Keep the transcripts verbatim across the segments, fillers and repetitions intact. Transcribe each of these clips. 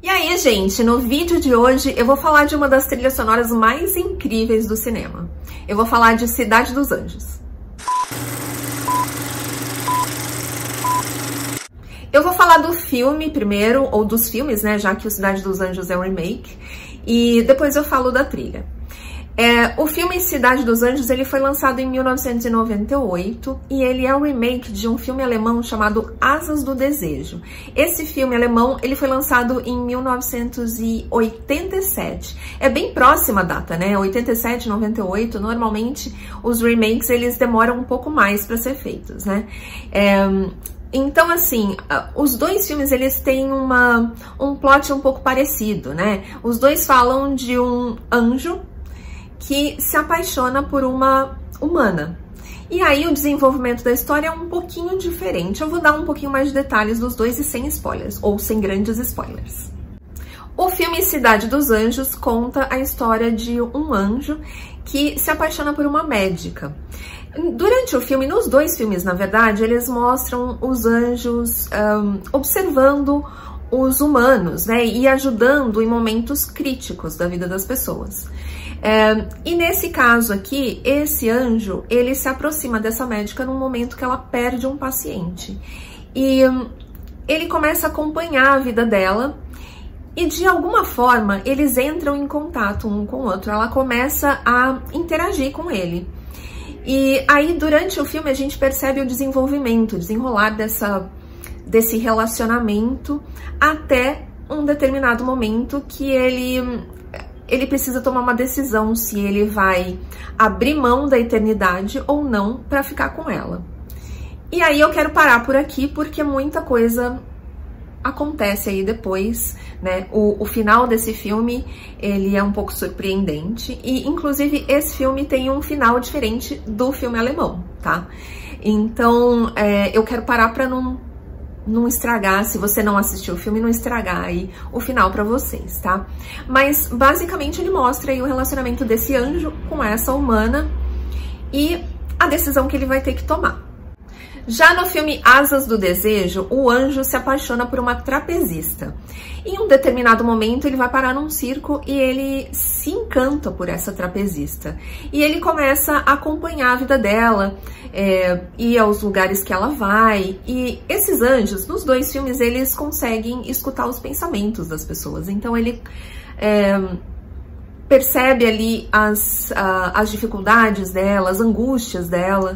E aí, gente, no vídeo de hoje eu vou falar de uma das trilhas sonoras mais incríveis do cinema. Eu vou falar de Cidade dos Anjos. Eu vou falar do filme primeiro, ou dos filmes, né, já que o Cidade dos Anjos é um remake, e depois eu falo da trilha. É, o filme Cidade dos Anjos, ele foi lançado em mil novecentos e noventa e oito e ele é um remake de um filme alemão chamado Asas do Desejo. Esse filme alemão, ele foi lançado em mil novecentos e oitenta e sete. É bem próxima a data, né? oitenta e sete, noventa e oito, normalmente os remakes, eles demoram um pouco mais para ser feitos, né? É, Então, assim, os dois filmes, eles têm uma, um plot um pouco parecido, né? Os dois falam de um anjo que se apaixona por uma humana. E aí o desenvolvimento da história é um pouquinho diferente. Eu vou dar um pouquinho mais de detalhes dos dois e sem spoilers, ou sem grandes spoilers. O filme Cidade dos Anjos conta a história de um anjo que se apaixona por uma médica. Durante o filme, nos dois filmes, na verdade, eles mostram os anjos um, observando os humanos, né, e ajudando em momentos críticos da vida das pessoas. É, e nesse caso aqui, esse anjo, ele se aproxima dessa médica num momento que ela perde um paciente. E um, ele começa a acompanhar a vida dela e, de alguma forma, eles entram em contato um com o outro. Ela começa a interagir com ele. E aí, durante o filme, a gente percebe o desenvolvimento, o desenrolar dessa, desse relacionamento até um determinado momento que ele... ele precisa tomar uma decisão se ele vai abrir mão da eternidade ou não para ficar com ela. E aí eu quero parar por aqui porque muita coisa acontece aí depois, né? O, o final desse filme, ele é um pouco surpreendente e, inclusive, esse filme tem um final diferente do filme alemão, tá? Então, é, eu quero parar para não... não estragar, se você não assistiu o filme, não estragar aí o final pra vocês, tá? Mas, basicamente, ele mostra aí o relacionamento desse anjo com essa humana e a decisão que ele vai ter que tomar. Já no filme Asas do Desejo, o anjo se apaixona por uma trapezista. Em um determinado momento, ele vai parar num circo e ele se encanta por essa trapezista. E ele começa a acompanhar a vida dela, é, ir aos lugares que ela vai. E esses anjos, nos dois filmes, eles conseguem escutar os pensamentos das pessoas. Então, ele é, percebe ali as, a, as dificuldades dela, as angústias dela.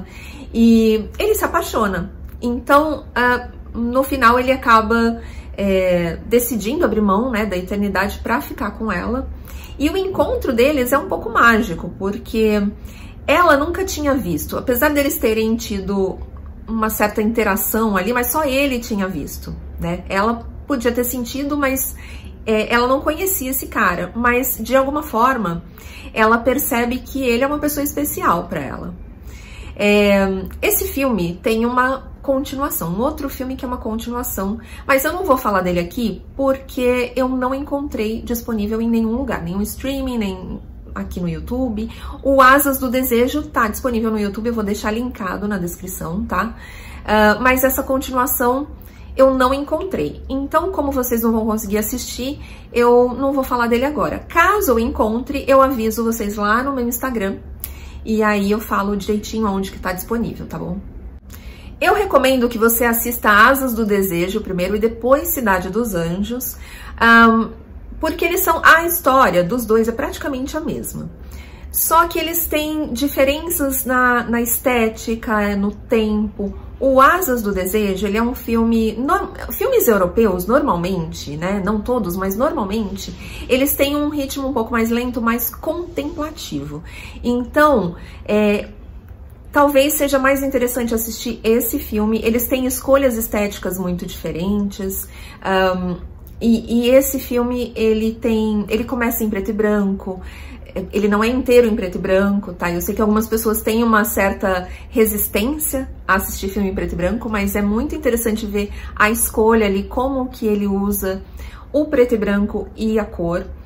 E ele se apaixona. Então, uh, no final, ele acaba é, decidindo abrir mão, né, da eternidade para ficar com ela. E o encontro deles é um pouco mágico, porque ela nunca tinha visto, apesar deles terem tido uma certa interação ali, mas só ele tinha visto, né? Ela podia ter sentido, mas é, ela não conhecia esse cara. Mas, de alguma forma, ela percebe que ele é uma pessoa especial para ela. É, esse filme tem uma continuação, um outro filme que é uma continuação, mas eu não vou falar dele aqui porque eu não encontrei disponível em nenhum lugar, nenhum streaming, nem aqui no YouTube. O Asas do Desejo tá disponível no YouTube, eu vou deixar linkado na descrição, tá? Uh, mas essa continuação eu não encontrei. Então, como vocês não vão conseguir assistir, eu não vou falar dele agora. Caso eu encontre, eu aviso vocês lá no meu Instagram. E aí eu falo direitinho onde que tá disponível, tá bom? Eu recomendo que você assista Asas do Desejo primeiro e depois Cidade dos Anjos, um, porque eles são... a história dos dois é praticamente a mesma. Só que eles têm diferenças na, na estética, no tempo. O Asas do Desejo, ele é um filme... No, filmes europeus, normalmente, né? Não todos, mas normalmente, eles têm um ritmo um pouco mais lento, mais contemplativo. Então, é, talvez seja mais interessante assistir esse filme. Eles têm escolhas estéticas muito diferentes. Um, e, e esse filme, ele tem... ele começa em preto e branco. Ele não é inteiro em preto e branco, tá? Eu sei que algumas pessoas têm uma certa resistência a assistir filme em preto e branco, mas é muito interessante ver a escolha ali, como que ele usa o preto e branco e a cor.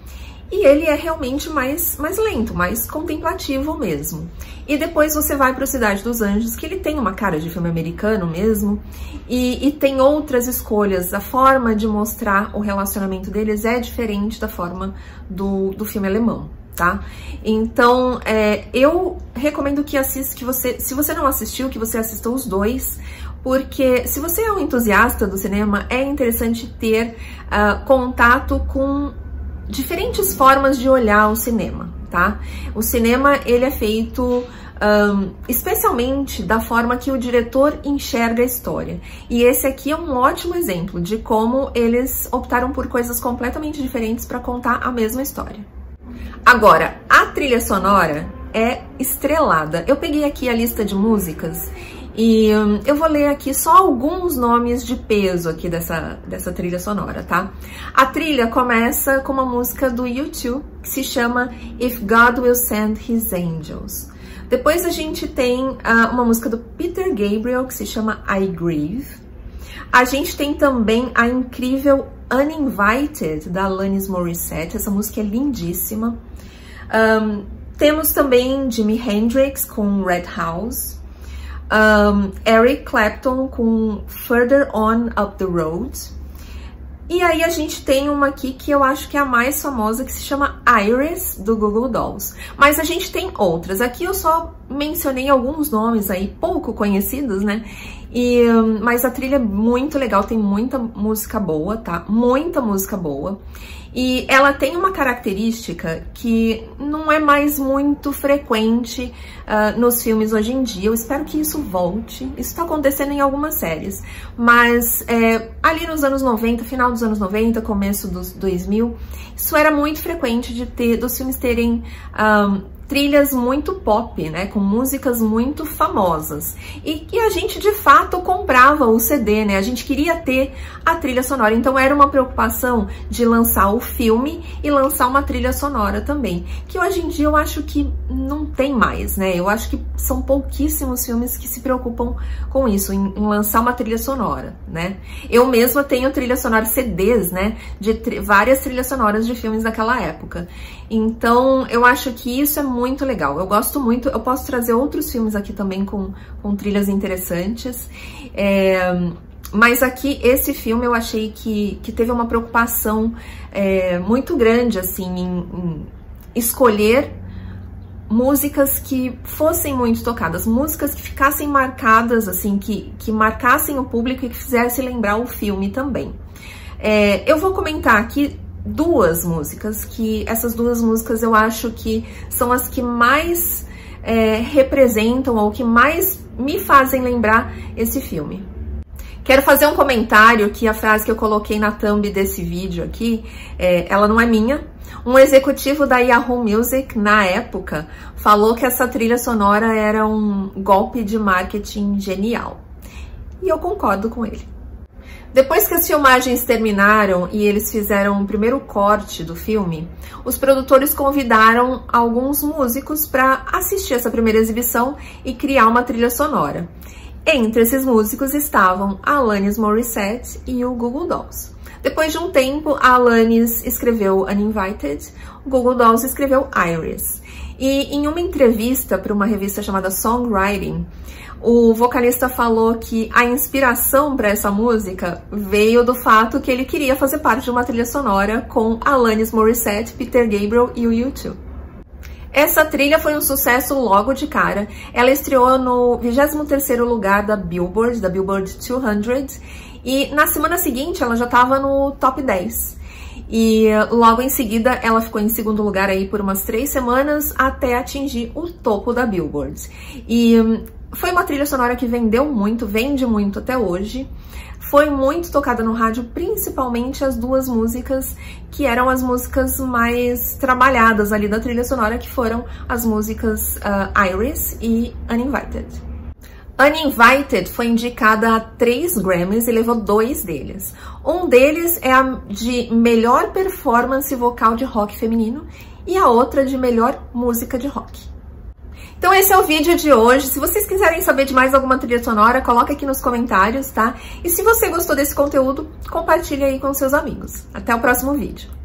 e ele é realmente mais, mais lento, mais contemplativo mesmo. E depois você vai para o Cidade dos Anjos, que ele tem uma cara de filme americano mesmo, e, e tem outras escolhas. A forma de mostrar o relacionamento deles é diferente da forma do, do filme alemão, tá? Então, é, eu recomendo que assista, que você, se você não assistiu, que você assista os dois, porque se você é um entusiasta do cinema, é interessante ter uh, contato com diferentes formas de olhar o cinema, tá? O cinema, ele é feito um, especialmente da forma que o diretor enxerga a história. E esse aqui é um ótimo exemplo de como eles optaram por coisas completamente diferentes para contar a mesma história. Agora, a trilha sonora é estrelada. Eu peguei aqui a lista de músicas e hum, eu vou ler aqui só alguns nomes de peso aqui dessa, dessa trilha sonora, tá? A trilha começa com uma música do U dois, que se chama If God Will Send His Angels. Depois a gente tem uh, uma música do Peter Gabriel, que se chama I Grieve. A gente tem também a incrível Uninvited, da Alanis Morissette. Essa música é lindíssima. Um, temos também Jimi Hendrix com Red House. Um, Eric Clapton com Further On Up the Road. E aí a gente tem uma aqui que eu acho que é a mais famosa, que se chama Iris, do Google Dolls. Mas a gente tem outras. Aqui eu só mencionei alguns nomes aí, pouco conhecidos, né? E, mas a trilha é muito legal, tem muita música boa, tá? Muita música boa. E ela tem uma característica que não é mais muito frequente uh, nos filmes hoje em dia. Eu espero que isso volte. Isso tá acontecendo em algumas séries. Mas é, ali nos anos noventa, final dos anos noventa, começo dos dois mil, isso era muito frequente de ter, dos filmes terem um, trilhas muito pop, né, com músicas muito famosas. E, e a gente, de fato, comprava o C D, né, a gente queria ter a trilha sonora. Então era uma preocupação de lançar o filme e lançar uma trilha sonora também, que hoje em dia eu acho que não tem mais, né, eu acho que são pouquíssimos filmes que se preocupam com isso, em, em lançar uma trilha sonora, né. Eu mesma tenho trilha sonora, C Ds, né, de tri várias trilhas sonoras de filmes daquela época. Então eu acho que isso é muito muito legal, eu gosto muito, eu posso trazer outros filmes aqui também com, com trilhas interessantes, é, mas aqui esse filme eu achei que, que teve uma preocupação é, muito grande, assim, em, em escolher músicas que fossem muito tocadas, músicas que ficassem marcadas, assim, que, que marcassem o público e que fizessem lembrar o filme também. É, eu vou comentar aqui duas músicas, que essas duas músicas eu acho que são as que mais é, representam ou que mais me fazem lembrar esse filme. Quero fazer um comentário que a frase que eu coloquei na thumb desse vídeo aqui, é, ela não é minha. Um executivo da Yahoo Music, na época, falou que essa trilha sonora era um golpe de marketing genial. E eu concordo com ele. Depois que as filmagens terminaram e eles fizeram o primeiro corte do filme, os produtores convidaram alguns músicos para assistir essa primeira exibição e criar uma trilha sonora. Entre esses músicos estavam a Alanis Morissette e o Google Dolls. Depois de um tempo, a Alanis escreveu Uninvited, o Google Dolls escreveu Iris. E em uma entrevista para uma revista chamada Songwriting, o vocalista falou que a inspiração para essa música veio do fato que ele queria fazer parte de uma trilha sonora com Alanis Morissette, Peter Gabriel e o U dois. Essa trilha foi um sucesso logo de cara. Ela estreou no vigésimo terceiro lugar da Billboard, da Billboard duzentos, e na semana seguinte ela já estava no top dez. E logo em seguida ela ficou em segundo lugar aí por umas três semanas até atingir o topo da Billboard. E foi uma trilha sonora que vendeu muito, vende muito até hoje. Foi muito tocada no rádio, principalmente as duas músicas que eram as músicas mais trabalhadas ali da trilha sonora, que foram as músicas uh, Iris e Uninvited. Uninvited foi indicada a três Grammys e levou dois deles. Um deles é a de melhor performance vocal de rock feminino e a outra de melhor música de rock. Então esse é o vídeo de hoje. Se vocês quiserem saber de mais alguma trilha sonora, coloca aqui nos comentários, tá? E se você gostou desse conteúdo, compartilha aí com seus amigos. Até o próximo vídeo.